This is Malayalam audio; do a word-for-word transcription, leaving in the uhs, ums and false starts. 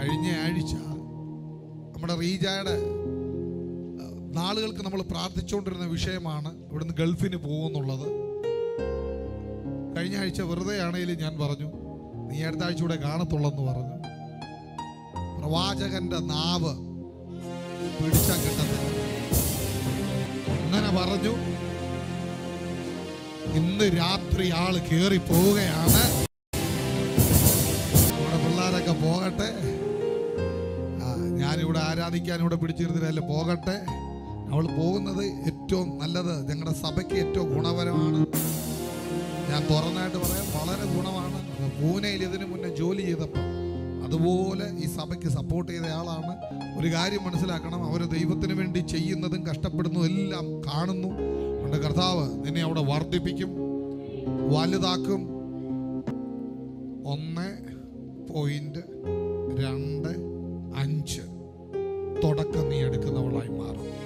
കഴിഞ്ഞ ആഴ്ച നമ്മുടെ റീജയുടെ നാളുകൾക്ക് നമ്മൾ പ്രാർത്ഥിച്ചുകൊണ്ടിരുന്ന വിഷയമാണ് ഇവിടുന്ന് ഗൾഫിന് പോകുമെന്നുള്ളത്. കഴിഞ്ഞ ആഴ്ച വെറുതെ ആണെങ്കിലും ഞാൻ പറഞ്ഞു, നീ അടുത്ത ആഴ്ച കൂടെ കാണത്തുള്ളെന്ന് പറഞ്ഞു. പ്രവാചകന്റെ നാവ് പിടിച്ചാൽ കിട്ടത്തില്ല, അങ്ങനെ പറഞ്ഞു. ഇന്ന് രാത്രി ആള് കേറി പോവുകയാണ്. നമ്മുടെ പിള്ളേരൊക്കെ പോകട്ടെ, ഞാനിവിടെ ആരാധിക്കാൻ ഇവിടെ പിടിച്ചിരുന്നില്ല, പോകട്ടെ. അവൾ പോകുന്നത് ഏറ്റവും നല്ലത്, ഞങ്ങളുടെ സഭയ്ക്ക് ഏറ്റവും ഗുണപരമാണ്. ഞാൻ തുറന്നായിട്ട് പറയാം, വളരെ ഗുണമാണ്. പൂനെയിൽ ഇതിനു മുന്നേ ജോലി ചെയ്തപ്പോൾ അതുപോലെ ഈ സഭയ്ക്ക് സപ്പോർട്ട് ചെയ്ത ആളാണ്. ഒരു കാര്യം മനസ്സിലാക്കണം, അവർ ദൈവത്തിന് വേണ്ടി ചെയ്യുന്നതും കഷ്ടപ്പെടുന്നതും എല്ലാം കാണുന്നു. അതുകൊണ്ട് കർത്താവ് നിന്നെ അവിടെ വർദ്ധിപ്പിക്കും, വലുതാക്കും. ഒന്ന് പോയിന്റ് രണ്ട് അഞ്ച് തുടക്കം നീ എടുക്കുന്നവളായി മാറും.